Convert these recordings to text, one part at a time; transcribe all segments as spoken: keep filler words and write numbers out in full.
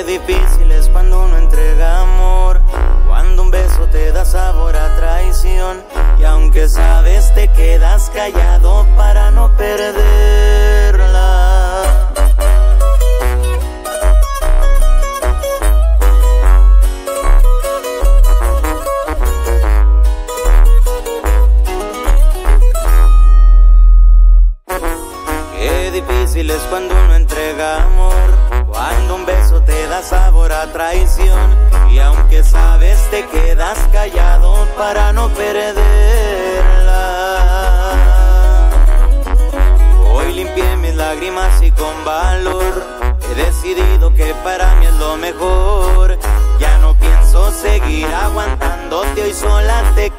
difícil es cuando uno entrega amor, cuando un beso te da sabor a traición, y aunque sabes te quedas callado para no perderla. Qué difícil es cuando uno entrega amor, cuando un beso te da sabor a traición, y aunque sabes te quedas callado para no perderla. Hoy limpié mis lágrimas y con valor he decidido que para mí es lo mejor. Ya no pienso seguir aguantándote, hoy sola te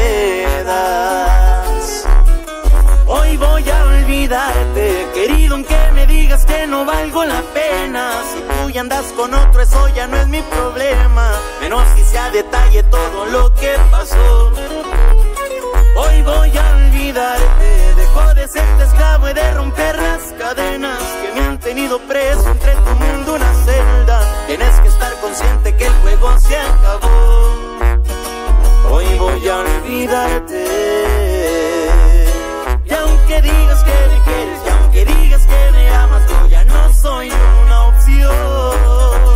quedas. Hoy voy a olvidarte, querido, aunque me digas que no valgo la pena. Si tú ya andas con otro, eso ya no es mi problema, menos si sea a detalle todo lo que pasó. Hoy voy a olvidarte, dejo de serte esclavo y de romper las cadenas que me han tenido preso entre tu mundo una celda. Tienes que estar consciente que el juego se acabó. Hoy voy a olvidarte. Y aunque digas que me quieres, y aunque digas que me amas, yo ya no soy una opción.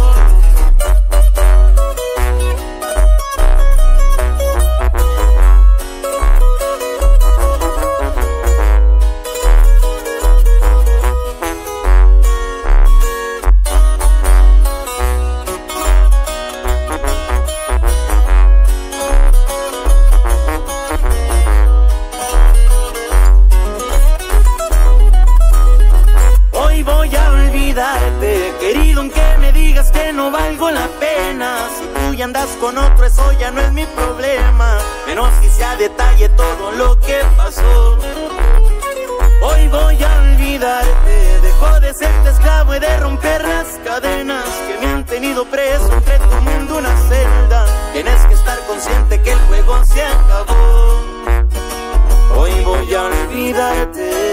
Querido, aunque me digas que no valgo la pena, si tú ya andas con otro, eso ya no es mi problema, menos si sea a detalle todo lo que pasó. Hoy voy a olvidarte, dejo de serte esclavo y de romper las cadenas que me han tenido preso entre tu mundo una celda. Tienes que estar consciente que el juego se acabó. Hoy voy a olvidarte.